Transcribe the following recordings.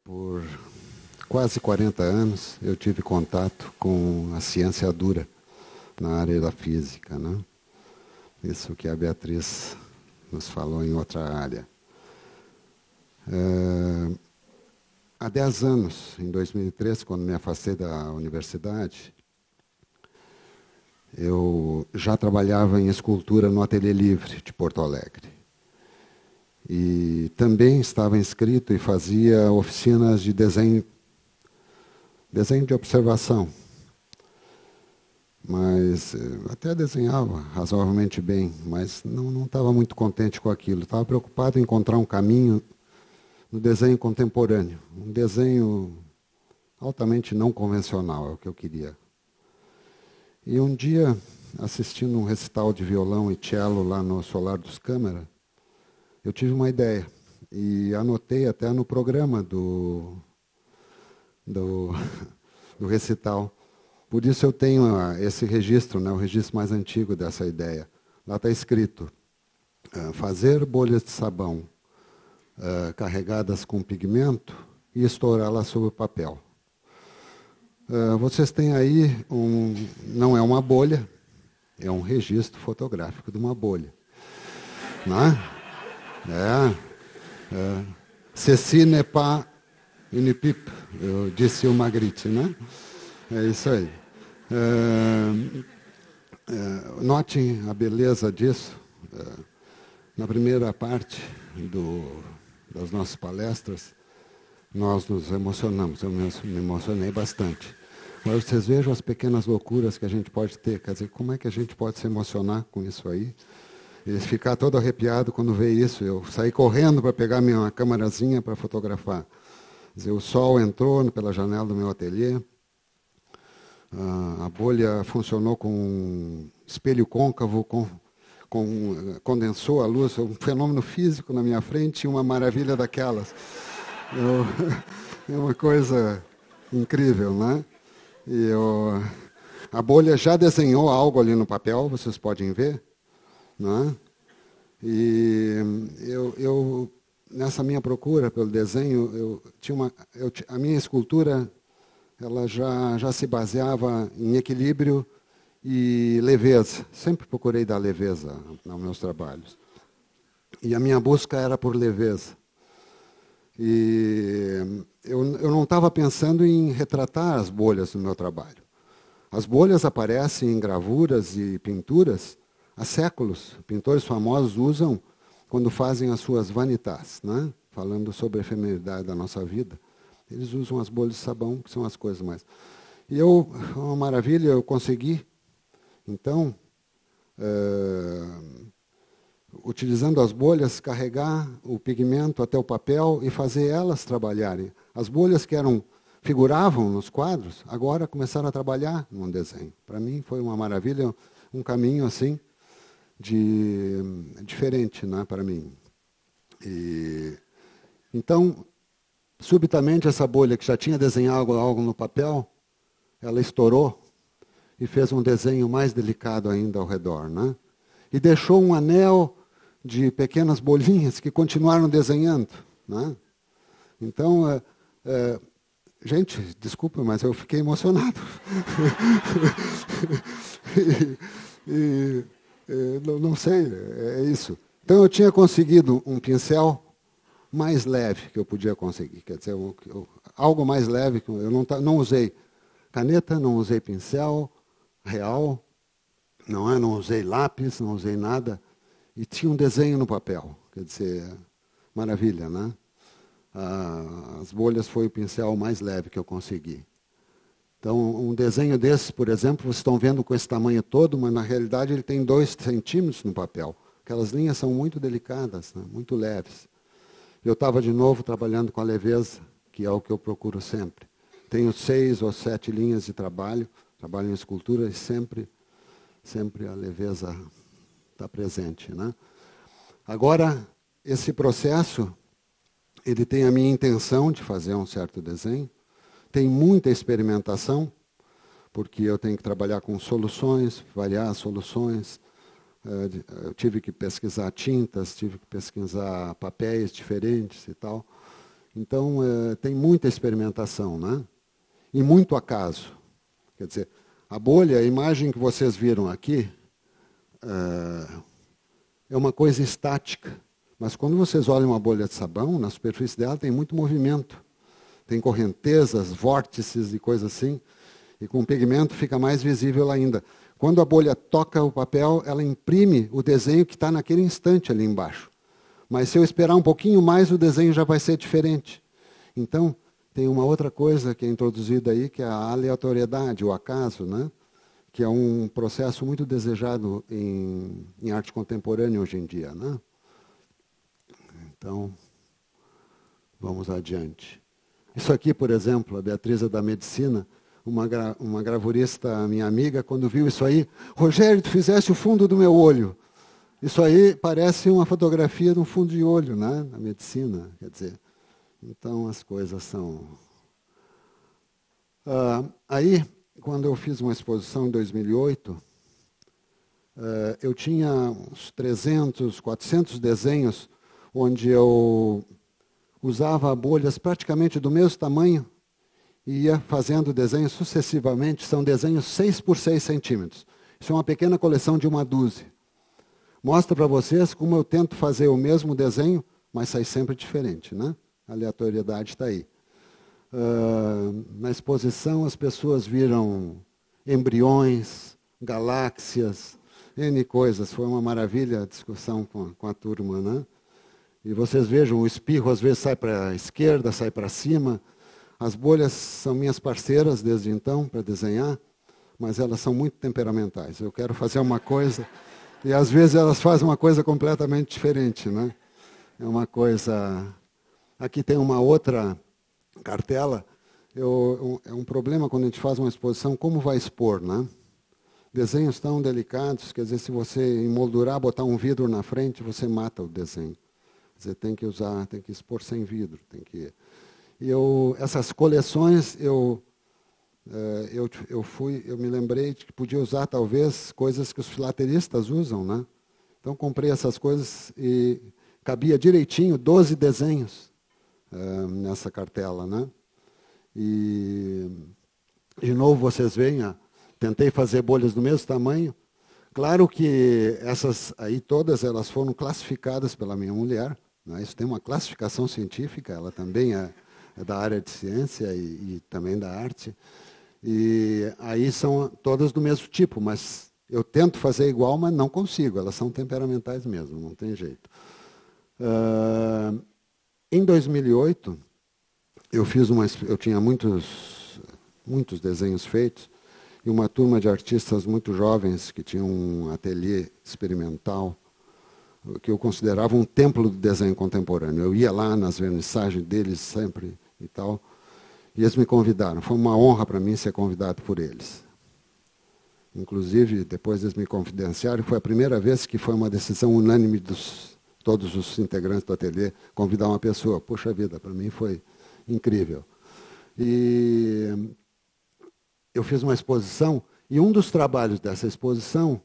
Por quase 40 anos eu tive contato com a ciência dura na área da física, né? Isso que a Beatriz nos falou em outra área. Há 10 anos, em 2003, quando me afastei da universidade, eu já trabalhava em escultura no Ateliê Livre de Porto Alegre. E também estava inscrito e fazia oficinas de desenho de observação. Mas até desenhava razoavelmente bem, mas não estava muito contente com aquilo. Estava preocupado em encontrar um caminho no desenho contemporâneo, um desenho altamente não convencional, é o que eu queria. E um dia, assistindo um recital de violão e cello lá no Solar dos Câmara, eu tive uma ideia e anotei até no programa do recital. Por isso eu tenho esse registro, né, o registro mais antigo dessa ideia. Lá está escrito, fazer bolhas de sabão carregadas com pigmento e estourá-las sobre o papel. Vocês têm aí, não é uma bolha, é um registro fotográfico de uma bolha. Né? Ceci n'est pas une pipe, disse o Magritte, né? É isso aí. Notem a beleza disso. Na primeira parte das nossas palestras, nós nos emocionamos, eu me emocionei bastante. Mas vocês vejam as pequenas loucuras que a gente pode ter, quer dizer, como é que a gente pode se emocionar com isso aí? E ficar todo arrepiado quando vê isso. Eu saí correndo para pegar minha câmerazinha para fotografar. Quer dizer, o sol entrou pela janela do meu ateliê, a bolha funcionou com um espelho côncavo, condensou a luz, um fenômeno físico na minha frente, uma maravilha daquelas. É uma coisa incrível, né? A bolha já desenhou algo ali no papel, vocês podem ver. Né? E eu nessa minha procura pelo desenho, a minha escultura ela já se baseava em equilíbrio e leveza. Sempre procurei dar leveza aos meus trabalhos. E a minha busca era por leveza. E eu não estava pensando em retratar as bolhas no meu trabalho. As bolhas aparecem em gravuras e pinturas há séculos. Pintores famosos usam quando fazem as suas vanitas, né? Falando sobre a efemeridade da nossa vida. Eles usam as bolhas de sabão, que são as coisas mais. E uma maravilha, eu consegui, então, utilizando as bolhas, carregar o pigmento até o papel e fazer elas trabalharem. As bolhas que figuravam nos quadros, agora começaram a trabalhar num desenho. Para mim foi uma maravilha, um caminho assim, diferente, né, para mim. Então, subitamente, essa bolha que já tinha desenhado algo no papel, ela estourou e fez um desenho mais delicado ainda ao redor, né? E deixou um anel de pequenas bolinhas que continuaram desenhando, né? Então, gente, desculpa, mas eu fiquei emocionado. Não sei, é isso. Então eu tinha conseguido um pincel mais leve que eu podia conseguir, quer dizer, algo mais leve. Eu não usei caneta, não usei pincel real, não usei lápis, não usei nada, e tinha um desenho no papel, quer dizer, maravilha, né? As bolhas foi o pincel mais leve que eu consegui. Então, um desenho desse, por exemplo, vocês estão vendo com esse tamanho todo, mas na realidade ele tem 2 centímetros no papel. Aquelas linhas são muito delicadas, né? Muito leves. Eu estava de novo trabalhando com a leveza, que é o que eu procuro sempre. Tenho 6 ou 7 linhas de trabalho em escultura e sempre a leveza está presente, né? Agora, esse processo, ele tem a minha intenção de fazer um certo desenho. Tem muita experimentação, porque eu tenho que trabalhar com soluções, variar as soluções. Eu tive que pesquisar tintas, tive que pesquisar papéis diferentes e tal. Então, tem muita experimentação, né? E muito acaso. Quer dizer, a bolha, a imagem que vocês viram aqui, é uma coisa estática. Mas quando vocês olham uma bolha de sabão, na superfície dela tem muito movimento. Tem correntezas, vórtices e coisas assim. E com o pigmento fica mais visível ainda. Quando a bolha toca o papel, ela imprime o desenho que está naquele instante ali embaixo. Mas se eu esperar um pouquinho mais, o desenho já vai ser diferente. Então, tem uma outra coisa que é introduzida aí, que é a aleatoriedade, o acaso, né? Que é um processo muito desejado em arte contemporânea hoje em dia, né? Então, vamos adiante. Isso aqui, por exemplo, a Beatriz é da medicina, uma gravurista, minha amiga, quando viu isso aí, Rogério, tu fizeste o fundo do meu olho. Isso aí parece uma fotografia de um fundo de olho, né? Na medicina, quer dizer. Então, as coisas são... aí, quando eu fiz uma exposição em 2008, eu tinha uns 300, 400 desenhos, onde eu usava bolhas praticamente do mesmo tamanho e ia fazendo desenhos sucessivamente. São desenhos 6 por 6 centímetros. Isso é uma pequena coleção de uma dúzia. Mostra para vocês como eu tento fazer o mesmo desenho, mas sai sempre diferente, né? A aleatoriedade está aí. Na exposição, as pessoas viram embriões, galáxias, N coisas. Foi uma maravilha a discussão com a turma, né? E vocês vejam, o espirro às vezes sai para a esquerda, sai para cima. As bolhas são minhas parceiras desde então para desenhar, mas elas são muito temperamentais. Eu quero fazer uma coisa e às vezes elas fazem uma coisa completamente diferente, né? É uma coisa... Aqui tem uma outra cartela. É um problema quando a gente faz uma exposição, como vai expor, né? Desenhos tão delicados, quer dizer, se você emoldurar, botar um vidro na frente, você mata o desenho. Quer dizer, tem que expor sem vidro. Essas coleções, eu me lembrei de que podia usar, talvez, coisas que os filatelistas usam, né? Então, comprei essas coisas e cabia direitinho 12 desenhos nessa cartela, né? E, de novo, vocês veem, tentei fazer bolhas do mesmo tamanho. Claro que essas aí todas elas foram classificadas pela minha mulher, né? Isso tem uma classificação científica, ela também é da área de ciência e também da arte. E aí são todas do mesmo tipo, mas eu tento fazer igual, mas não consigo, elas são temperamentais mesmo, não tem jeito. Em 2008, eu tinha muitos desenhos feitos, e uma turma de artistas muito jovens que tinham um ateliê experimental, que eu considerava um templo do desenho contemporâneo. Eu ia lá nas vernissagens deles sempre e tal, e eles me convidaram. Foi uma honra para mim ser convidado por eles. Inclusive, depois eles me confidenciaram, foi a primeira vez que foi uma decisão unânime dos todos os integrantes do ateliê convidar uma pessoa. Puxa vida, para mim foi incrível. E eu fiz uma exposição, e um dos trabalhos dessa exposição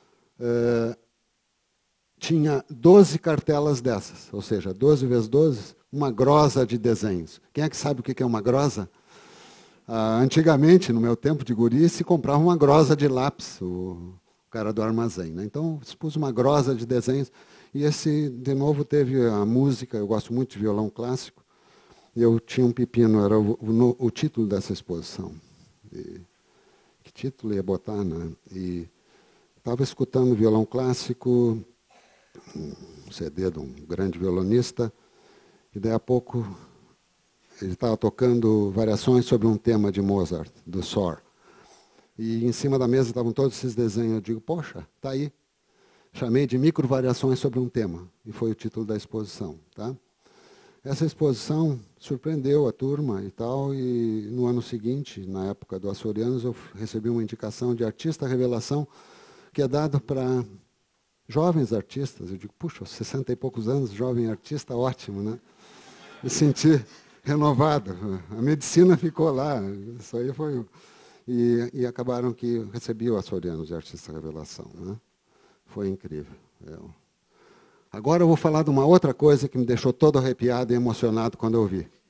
tinha 12 cartelas dessas, ou seja, 12 vezes 12, uma grosa de desenhos. Quem é que sabe o que é uma grosa? Antigamente, no meu tempo de guri, se comprava uma grosa de lápis, o cara do armazém, né? Então, expus uma grosa de desenhos. E esse, de novo, teve a música. Eu gosto muito de violão clássico. E eu tinha um pepino, era o título dessa exposição. E, que título ia botar, né? E estava escutando violão clássico, um CD de um grande violonista, e daí a pouco ele estava tocando variações sobre um tema de Mozart, do Sor. E em cima da mesa estavam todos esses desenhos. Eu digo, poxa, está aí. Chamei de microvariações sobre um tema, e foi o título da exposição. Tá? Essa exposição surpreendeu a turma e tal, e no ano seguinte, na época do Açorianos, eu recebi uma indicação de artista revelação, que é dado para jovens artistas. Eu digo, puxa, 60 e poucos anos, jovem artista, ótimo, né? Me senti renovado. A medicina ficou lá. Isso aí foi... E acabaram que recebi o Açorianos de Artista Revelação, né? Foi incrível. Agora eu vou falar de uma outra coisa que me deixou todo arrepiado e emocionado quando eu vi.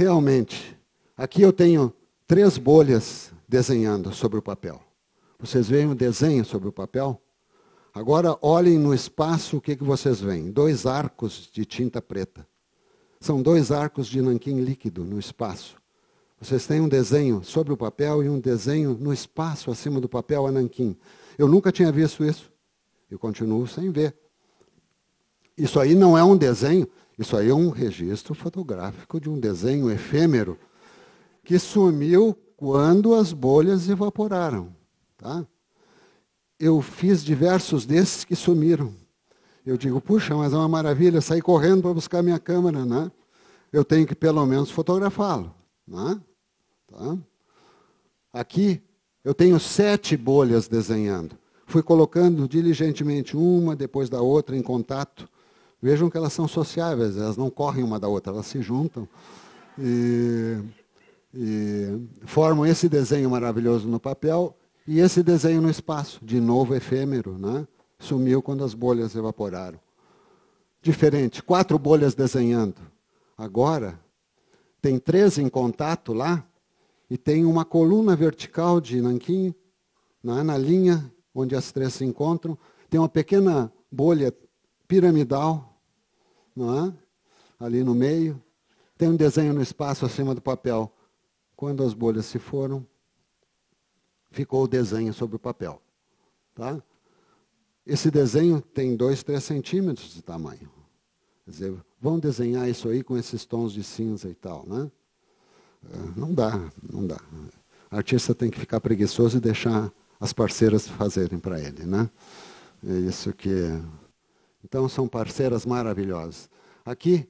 realmente, aqui eu tenho 3 bolhas desenhando sobre o papel. Vocês veem o desenho sobre o papel? Agora olhem no espaço o que vocês veem. 2 arcos de tinta preta. São 2 arcos de nanquim líquido no espaço. Vocês têm um desenho sobre o papel e um desenho no espaço acima do papel a nanquim. Eu nunca tinha visto isso. Eu continuo sem ver. Isso aí não é um desenho, isso aí é um registro fotográfico de um desenho efêmero que sumiu quando as bolhas evaporaram. Tá? Eu fiz diversos desses que sumiram. Eu digo, puxa, mas é uma maravilha, sair correndo para buscar minha câmera, né? Eu tenho que pelo menos fotografá-lo. Né? Tá? Aqui eu tenho 7 bolhas desenhando. Fui colocando diligentemente uma depois da outra em contato. Vejam que elas são sociáveis, elas não correm uma da outra, elas se juntam e formam esse desenho maravilhoso no papel e esse desenho no espaço, de novo efêmero, né? Sumiu quando as bolhas evaporaram. Diferente, 4 bolhas desenhando. Agora, tem 3 em contato lá e tem uma coluna vertical de nanquim, né? Na linha onde as 3 se encontram. Tem uma pequena bolha piramidal, não é? Ali no meio. Tem um desenho no espaço acima do papel. Quando as bolhas se foram, ficou o desenho sobre o papel. Tá? Esse desenho tem 2, 3 centímetros de tamanho. Quer dizer, vão desenhar isso aí com esses tons de cinza e tal, né? Não dá, não dá. O artista tem que ficar preguiçoso e deixar as parceiras fazerem para ele, né? É isso que... Então, são parceiras maravilhosas. Aqui,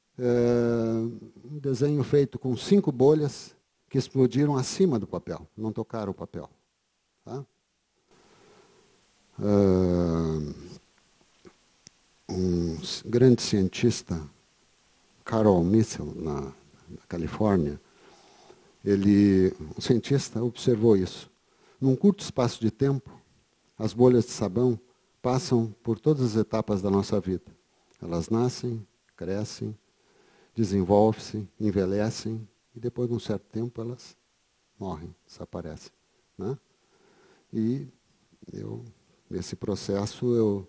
um desenho feito com 5 bolhas que explodiram acima do papel, não tocaram o papel. Tá? Um grande cientista, Carol Mitchell, na Califórnia, um cientista observou isso. Num curto espaço de tempo, as bolhas de sabão passam por todas as etapas da nossa vida. Elas nascem, crescem, desenvolvem-se, envelhecem e depois de um certo tempo elas morrem, desaparecem. Né? E nesse processo eu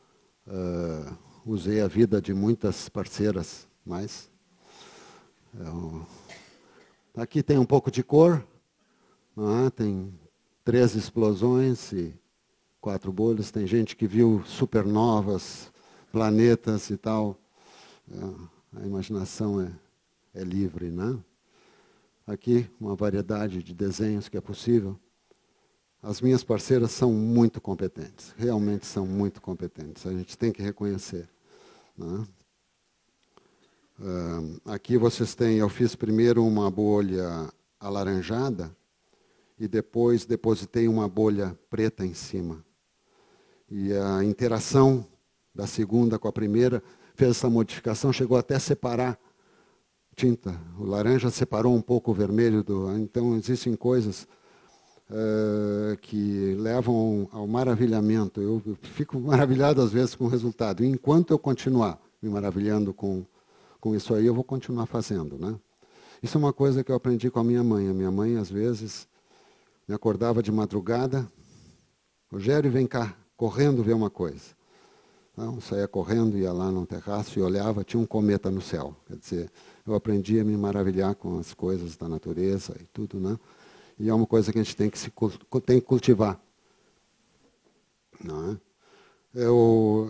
usei a vida de muitas parceiras, mas aqui tem um pouco de cor, não é? Tem 3 explosões e 4 bolhas. Tem gente que viu supernovas, planetas e tal. A imaginação é livre, né? Aqui, uma variedade de desenhos que é possível. As minhas parceiras são muito competentes, realmente são muito competentes. A gente tem que reconhecer. Né? Aqui vocês têm, eu fiz primeiro uma bolha alaranjada e depois depositei uma bolha preta em cima. E a interação da segunda com a primeira fez essa modificação, chegou até a separar tinta. O laranja separou um pouco o vermelho então existem coisas que levam ao maravilhamento. Eu fico maravilhado às vezes com o resultado. E enquanto eu continuar me maravilhando com isso aí, eu vou continuar fazendo, né? Isso é uma coisa que eu aprendi com a minha mãe. A minha mãe, às vezes, me acordava de madrugada. Rogério, vem cá, correndo ver uma coisa. Então, saía correndo, ia lá no terraço e olhava, tinha um cometa no céu. Quer dizer, eu aprendi a me maravilhar com as coisas da natureza e tudo, né? E é uma coisa que a gente tem que cultivar. Não é? Eu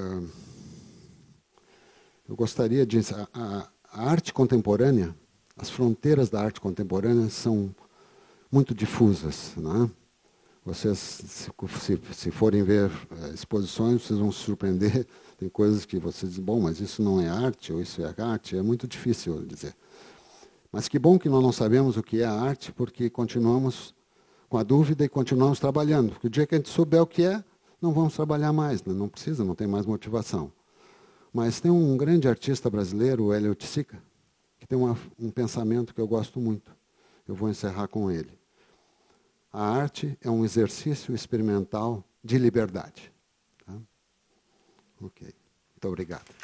gostaria de... A arte contemporânea, as fronteiras da arte contemporânea são muito difusas. Não é? Vocês, se forem ver exposições, vocês vão se surpreender. Tem coisas que vocês dizem, bom, mas isso não é arte, ou isso é arte. É muito difícil dizer. Mas que bom que nós não sabemos o que é a arte, porque continuamos com a dúvida e continuamos trabalhando. Porque o dia que a gente souber o que é, não vamos trabalhar mais, né? Não precisa, não tem mais motivação. Mas tem um grande artista brasileiro, o Hélio Oiticica, que tem um pensamento que eu gosto muito. Eu vou encerrar com ele. A arte é um exercício experimental de liberdade. Tá? Ok. Muito obrigado.